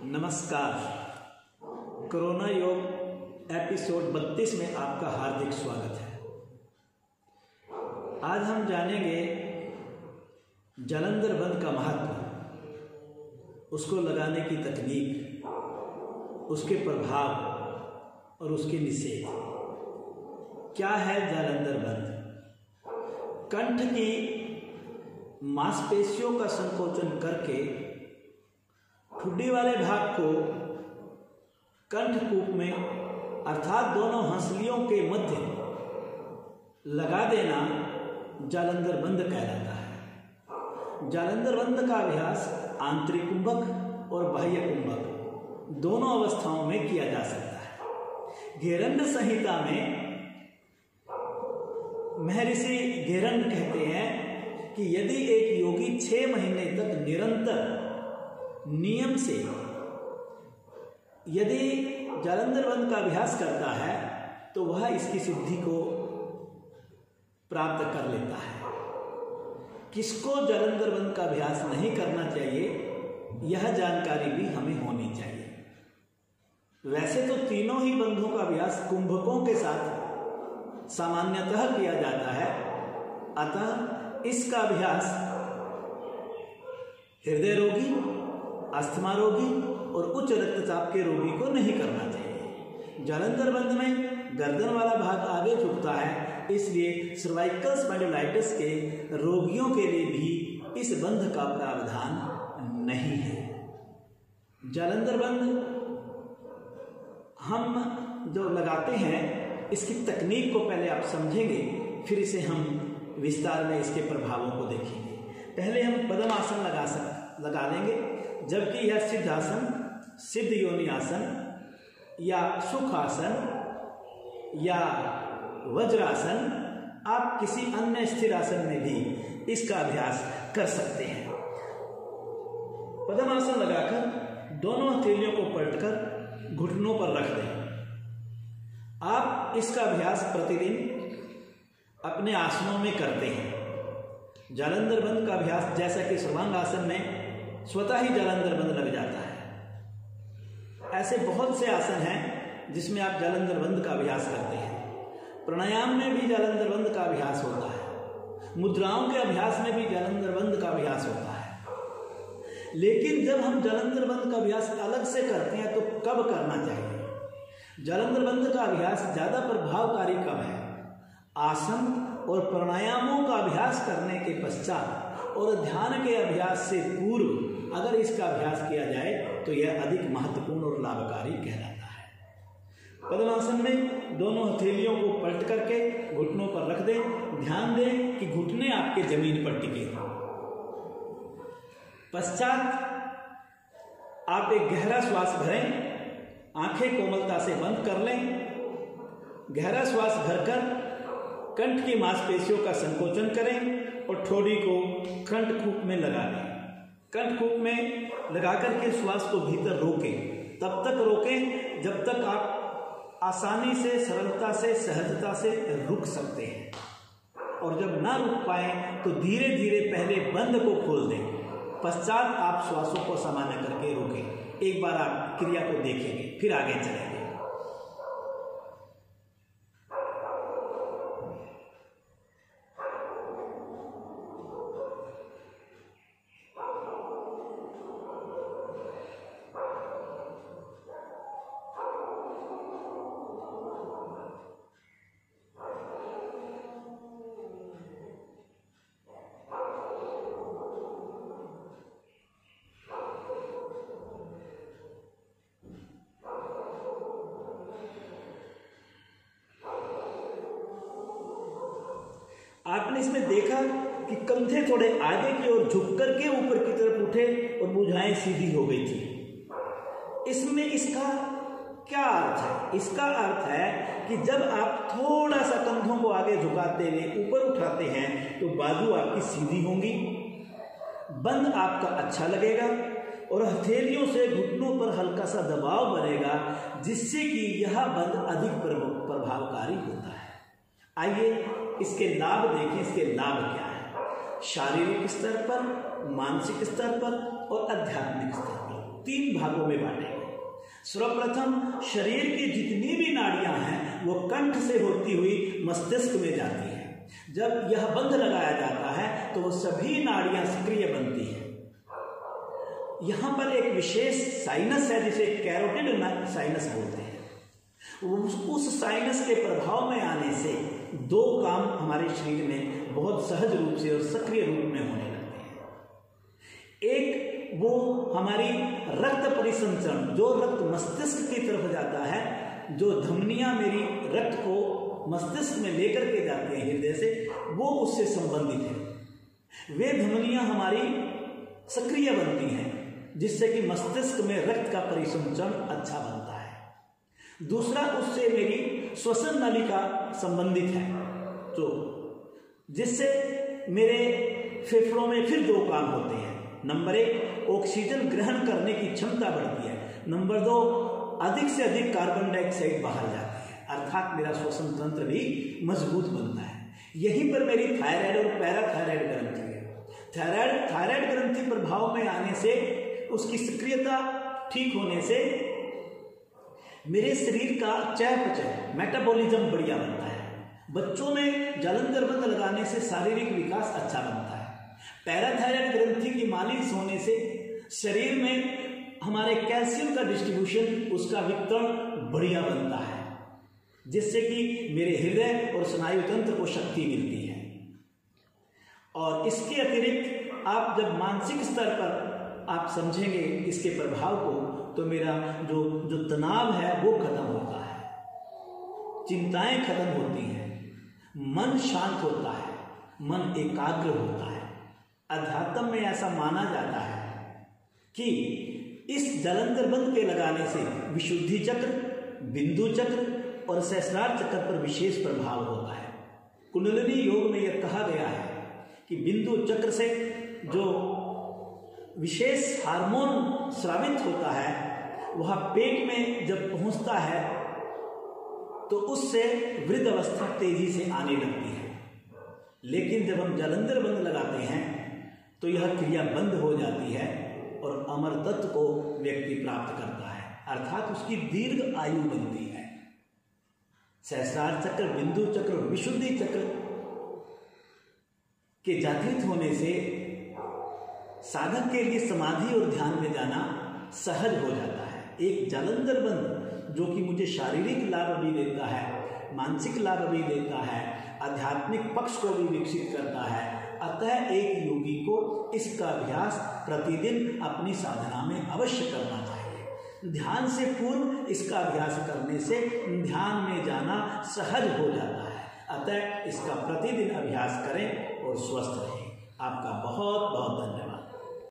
नमस्कार। कोरोना योग एपिसोड 32 में आपका हार्दिक स्वागत है। आज हम जानेंगे जालंधर बंध का महत्व, उसको लगाने की तकनीक, उसके प्रभाव और उसके निषेध। क्या है जालंधर बंध? कंठ की मांसपेशियों का संकोचन करके ठुड्डी वाले भाग को कंठकूप में अर्थात दोनों हंसलियों के मध्य लगा देना जालंधर बंध कहलाता है। जालंधर बंध का अभ्यास आंतरिक कुंभक और बाह्य कुंभक दोनों अवस्थाओं में किया जा सकता है। घेरंड संहिता में महर्षि घेरंड कहते हैं कि यदि एक योगी 6 महीने तक निरंतर नियम से यदि जालंधर बंध का अभ्यास करता है तो वह इसकी सिद्धि को प्राप्त कर लेता है। किसको जालंधर बंध का अभ्यास नहीं करना चाहिए, यह जानकारी भी हमें होनी चाहिए। वैसे तो तीनों ही बंधों का अभ्यास कुंभकों के साथ सामान्यतः किया जाता है, अतः इसका अभ्यास हृदय रोगी, अस्थमा रोगी और उच्च रक्तचाप के रोगी को नहीं करना चाहिए। जालंधर बंध में गर्दन वाला भाग आगे झुकता है, इसलिए सर्वाइकल स्पॉन्डिलाइटिस के रोगियों के लिए भी इस बंध का प्रावधान नहीं है। जालंधर बंध हम जो लगाते हैं, इसकी तकनीक को पहले आप समझेंगे, फिर इसे हम विस्तार में इसके प्रभावों को देखेंगे। पहले हम पद्मासन लगा लेंगे, जबकि यह सिद्धासन, सिद्ध योनि आसन या सुखासन या वज्रासन, आप किसी अन्य स्थिर आसन में भी इसका अभ्यास कर सकते हैं। पद्मासन लगाकर दोनों हथेलियों को पलटकर घुटनों पर रख दें। आप इसका अभ्यास प्रतिदिन अपने आसनों में करते हैं। जालंधर बंध का अभ्यास जैसा कि सर्वांग आसन में स्वतः ही जालंधर बंध लग जाता है, ऐसे बहुत से आसन हैं जिसमें आप जालंधर बंध का अभ्यास करते हैं। प्राणायाम में भी जालंधर बंध का अभ्यास होता है, मुद्राओं के अभ्यास में भी जालंधर बंध का अभ्यास होता है। लेकिन जब हम जालंधर बंध का अभ्यास अलग से करते हैं तो कब करना चाहिए? जालंधर बंध का अभ्यास ज़्यादा प्रभावकारी कब है? आसन और प्राणायामों का अभ्यास करने के पश्चात और ध्यान के अभ्यास से पूर्व अगर इसका अभ्यास किया जाए तो यह अधिक महत्वपूर्ण और लाभकारी कहलाता है। पद्मासन में दोनों हथेलियों को पलट करके घुटनों पर रख दें। ध्यान दें कि घुटने आपके जमीन पर टिके। पश्चात आप एक गहरा श्वास भरें, आंखें कोमलता से बंद कर लें। गहरा श्वास भरकर कंठ की मांसपेशियों का संकोचन करें और ठोड़ी को कंठकूप में लगा लें। कंठकूप में लगाकर के श्वास को भीतर रोकें। तब तक रोकें जब तक आप आसानी से, सरलता से, सहजता से रुक सकते हैं, और जब ना रुक पाए तो धीरे धीरे पहले बंध को खोल दें। पश्चात आप श्वासों को सामान्य करके रोकें। एक बार आप क्रिया को देखेंगे, फिर आगे चलेंगे। आपने इसमें देखा कि कंधे थोड़े आगे की ओर झुक करके ऊपर की तरफ उठे और भुजाएं सीधी हो गई थी। इसमें इसका क्या अर्थ है? इसका अर्थ है कि जब आप थोड़ा सा कंधों को आगे झुकाते हुए ऊपर उठाते हैं तो बाजू आपकी सीधी होंगी, बंध आपका अच्छा लगेगा और हथेलियों से घुटनों पर हल्का सा दबाव बनेगा, जिससे कि यह बंध अधिक प्रभावकारी होता है। आइए इसके लाभ देखें। इसके लाभ क्या है? शारीरिक स्तर पर, मानसिक स्तर पर और आध्यात्मिक स्तर पर। 3 भागों में बांटेंगे। सर्वप्रथम शरीर की जितनी भी नाड़ियां हैं वो कंठ से होती हुई मस्तिष्क में जाती है। जब यह बंध लगाया जाता है तो वो सभी नाड़ियां सक्रिय बनती हैं। यहां पर एक विशेष साइनस है जिसे कैरोटिड साइनस बोलते हैं। उस साइनस के प्रभाव में आने से 2 काम हमारे शरीर में बहुत सहज रूप से और सक्रिय रूप में होने लगते हैं। एक वो हमारी रक्त परिसंचरण, जो रक्त मस्तिष्क की तरफ जाता है, जो धमनियां मेरी रक्त को मस्तिष्क में लेकर के जाते हैं हृदय से, वो उससे संबंधित है। वे धमनियां हमारी सक्रिय बनती हैं जिससे कि मस्तिष्क में रक्त का परिसंचरण अच्छा बनता है। दूसरा, उससे मेरी श्वसन नलिका संबंधित है, तो जिससे मेरे फेफड़ों में फिर 2 काम होते हैं। नंबर 1, ऑक्सीजन ग्रहण करने की क्षमता बढ़ती है। नंबर 2, अधिक से अधिक कार्बन डाइऑक्साइड बाहर जाती है, अर्थात मेरा श्वसन तंत्र भी मजबूत बनता है। यहीं पर मेरी थायराइड और पैराथायराइड ग्रंथि है। थायराइड ग्रंथि प्रभाव में आने से, उसकी सक्रियता ठीक होने से मेरे शरीर का चयापचय, मेटाबॉलिज्म बढ़िया बनता है। बच्चों में जालंधर बंद लगाने से शारीरिक विकास अच्छा बनता है। पैराथायराइड ग्रंथि की मालिश होने से शरीर में हमारे कैल्शियम का डिस्ट्रीब्यूशन, उसका वितरण बढ़िया बनता है, जिससे कि मेरे हृदय और स्नायु तंत्र को शक्ति मिलती है। और इसके अतिरिक्त आप जब मानसिक स्तर पर आप समझेंगे इसके प्रभाव को, तो मेरा जो तनाव है वो खत्म होता है, चिंताएं खत्म होती हैं, मन शांत होता है, मन एकाग्र होता है। अध्यात्म में ऐसा माना जाता है कि इस जालंधर बंध के लगाने से विशुद्धि चक्र, बिंदु चक्र और सहस्रार चक्र पर विशेष प्रभाव होता है। कुंडलिनी योग में यह कहा गया है कि बिंदु चक्र से जो विशेष हार्मोन स्रावित होता है वह पेट में जब पहुंचता है तो उससे वृद्ध अवस्था तेजी से आने लगती है। लेकिन जब हम जालंधर बंध लगाते हैं तो यह क्रिया बंद हो जाती है और अमर तत्व को व्यक्ति प्राप्त करता है, अर्थात उसकी दीर्घ आयु बनती है। सहस्रार चक्र, बिंदु चक्र और विशुद्धि चक्र के जागृत होने से साधक के लिए समाधि और ध्यान में जाना सहज हो जाता है। एक जालंधर बंध जो कि मुझे शारीरिक लाभ भी देता है, मानसिक लाभ भी देता है, आध्यात्मिक पक्ष को भी विकसित करता है। अतः एक योगी को इसका अभ्यास प्रतिदिन अपनी साधना में अवश्य करना चाहिए। ध्यान से पूर्व इसका अभ्यास करने से ध्यान में जाना सहज हो जाता है। अतः इसका प्रतिदिन अभ्यास करें और स्वस्थ रहें। आपका बहुत बहुत धन्यवाद।